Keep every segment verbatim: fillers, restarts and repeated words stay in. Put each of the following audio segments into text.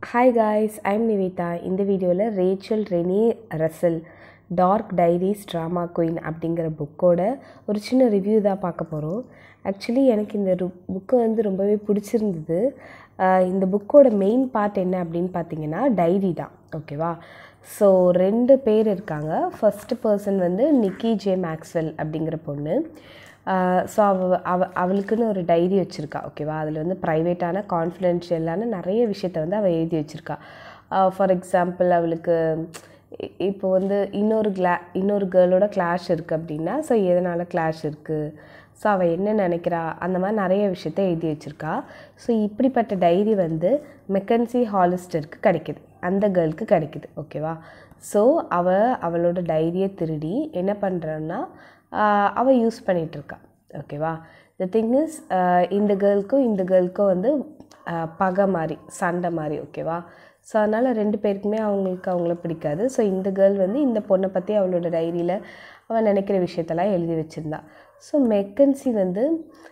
Hi guys, I'm Nivita. இந்த வீடியோவில் Rachel Renee Russell Dork Diaries Drama Queen அப்படிங்கிற புக்கோட ஒரு சின்ன ரிவ்யூ தான் பார்க்க போகிறோம். ஆக்சுவலி எனக்கு இந்த புக்கு வந்து ரொம்பவே பிடிச்சிருந்தது. இந்த புக்கோட மெயின் பார்ட் என்ன அப்படின்னு பார்த்தீங்கன்னா டைரி தான், ஓகேவா? ஸோ ரெண்டு பேர் இருக்காங்க. ஃபஸ்ட்டு பர்சன் வந்து நிக்கி ஜே மேக்ஸ்வெல் அப்படிங்கிற பொண்ணு. ஸோ அவ அவ அவளுக்குன்னு ஒரு டைரி வச்சுருக்கா, ஓகேவா? அதில் வந்து ப்ரைவேட்டான கான்ஃபிடென்ஷியலான நிறைய விஷயத்த வந்து அவள் எழுதி வச்சுருக்கா. ஃபார் எக்ஸாம்பிள், அவளுக்கு இப்போ வந்து இன்னொரு கிளா இன்னொரு கேர்ளோட கிளாஷ் இருக்குது அப்படின்னா, ஸோ எதனால் கிளாஷ் இருக்குது, ஸோ அவள் என்ன நினைக்கிறா, அந்த மாதிரி நிறைய விஷயத்த எழுதி வச்சுருக்கா. ஸோ இப்படிப்பட்ட டைரி வந்து மெக்கன்சி ஹாலிஸ்டருக்கு கிடைக்கிது, அந்த கேர்ளுக்கு கிடைக்கிது, ஓகேவா? ஸோ அவள் அவளோட டைரியை திருடி என்ன பண்ணுறான்னா அவள் யூஸ் பண்ணிகிட்ருக்கா, ஓகேவா? த திங் இஸ், இந்த கேர்ளுக்கும் இந்த கேர்ளுக்கும் வந்து பகை மாதிரி, சண்டை மாதிரி, ஓகேவா? ஸோ அதனால் ரெண்டு பேருக்குமே அவங்களுக்கு அவங்கள பிடிக்காது. ஸோ இந்த கேர்ள் வந்து இந்த பொண்ணை பற்றி அவளோட டைரியில் அவள் நினைக்கிற விஷயத்தெல்லாம் எழுதி வச்சுருந்தா. ஸோ மெக்கன்சி வந்து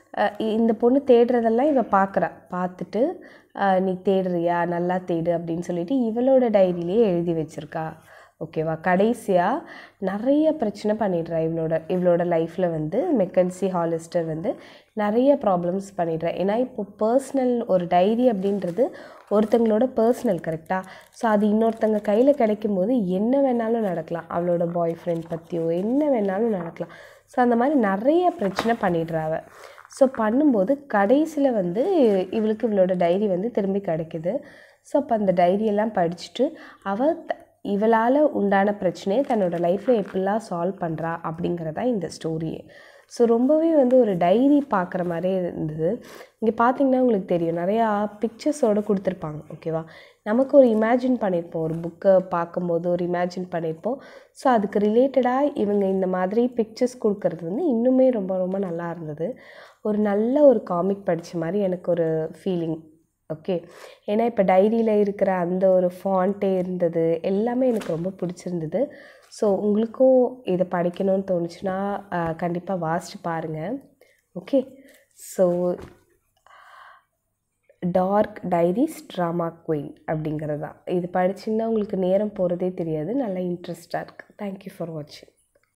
இந்த பொண்ணு தேடுறதெல்லாம் இவள் பார்க்குறா. பார்த்துட்டு நீ தேடுறியா, நல்லா தேடு அப்படின்னு சொல்லிட்டு இவளோட டைரியிலே எழுதி வச்சுருக்கா, ஓகேவா? கடைசியாக நிறைய பிரச்சனை பண்ணிடுறா. இவளோட இவளோட லைஃப்பில் வந்து மெக்கன்சி ஹாலிஸ்டர் வந்து நிறைய ப்ராப்ளம்ஸ் பண்ணிடுறா. ஏன்னா இப்போ பர்ஸ்னல் ஒரு டைரி அப்படின்றது ஒருத்தங்களோட பர்ஸ்னல், கரெக்டாக? ஸோ அது இன்னொருத்தங்க கையில் கிடைக்கும் போது என்ன வேணாலும் நடக்கலாம். அவளோட பாய் ஃப்ரெண்ட் பற்றியோ என்ன வேணாலும் நடக்கலாம். ஸோ அந்த மாதிரி நிறைய பிரச்சனை பண்ணிடுறாவ. ஸோ பண்ணும்போது கடைசியில் வந்து இவளுக்கு இவளோட டைரி வந்து திரும்பி கிடைக்கிது. ஸோ அப்போ அந்த டைரியெல்லாம் படிச்சுட்டு அவள் இவளால் உண்டான பிரச்சனையை தன்னோட லைஃப்பில் எப்படிலாம் சால்வ் பண்ணுறா அப்படிங்கிறதா இந்த ஸ்டோரியே. ஸோ ரொம்பவே வந்து ஒரு டைரி பார்க்குற மாதிரியே இருந்தது. இங்கே பார்த்திங்கன்னா உங்களுக்கு தெரியும், நிறையா பிக்சர்ஸோடு கொடுத்துருப்பாங்க, ஓகேவா? நமக்கு ஒரு இமேஜின் பண்ணியிருப்போம், ஒரு புக்கை பார்க்கும்போது ஒரு இமேஜின் பண்ணியிருப்போம். ஸோ அதுக்கு ரிலேட்டடாக இவங்க இந்த மாதிரி பிக்சர்ஸ் கொடுக்கறது வந்து இன்னுமே ரொம்ப ரொம்ப நல்லா இருந்தது. ஒரு நல்ல ஒரு காமிக் படித்த மாதிரி எனக்கு ஒரு ஃபீலிங், ஓகே? ஏன்னா இப்போ டைரியில் இருக்கிற அந்த ஒரு ஃபாண்ட்டே இருந்தது, எல்லாமே எனக்கு ரொம்ப பிடிச்சிருந்தது. ஸோ உங்களுக்கும் இதை படிக்கணும்னு தோணுச்சுன்னா கண்டிப்பாக வாசித்து பாருங்கள், okay? So Dork Diaries Drama Queen அப்படிங்கிறது தான். இது படிச்சிங்கன்னா உங்களுக்கு நேரம் போகிறதே தெரியாது, நல்லா இன்ட்ரெஸ்டாக இருக்குது. தேங்க்யூ ஃபார் வாட்சிங்.